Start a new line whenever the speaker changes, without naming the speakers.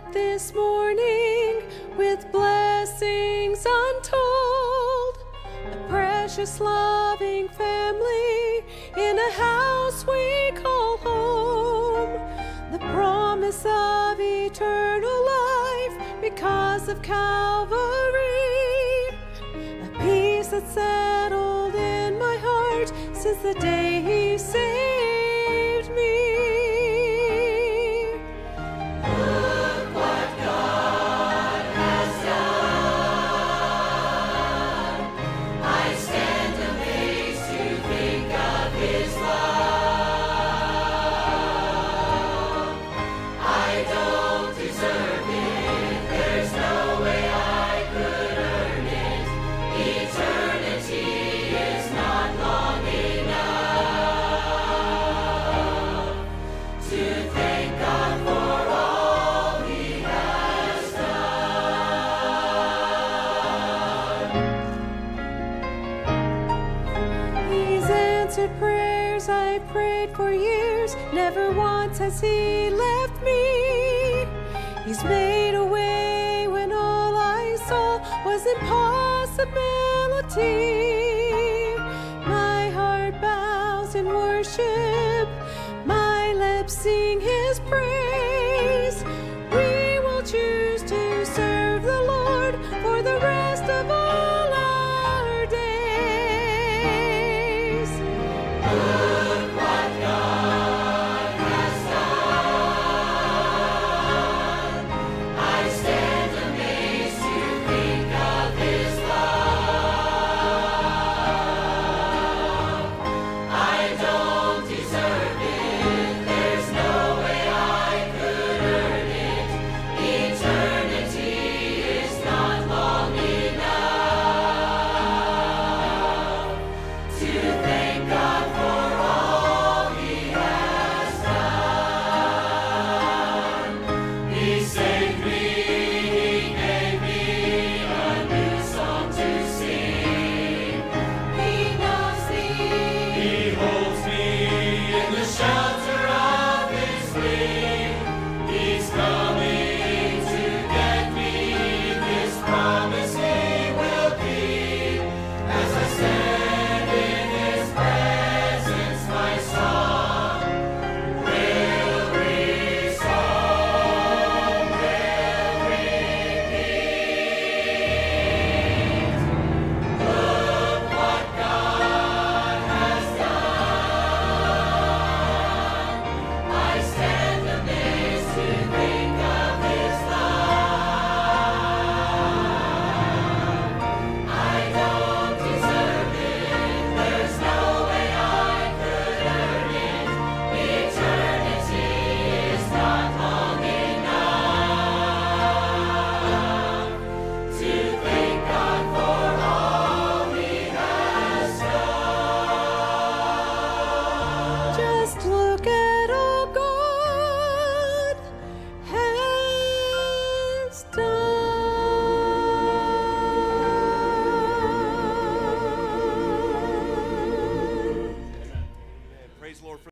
this morning with blessings untold. A precious, loving family in a house we call home. The promise of eternal life because of Calvary. A peace that's settled in my heart since the day He saved me.
Look what God has done. I stand amazed to think of His love. I don't deserve it. There's no way I could earn it. Eternity is not long enough to thank God for all He has done.
He's answered prayers I prayed for years. Never once has He left me. He's made a way when all I saw was impossibility. My heart bows in worship. My lips sing His praise.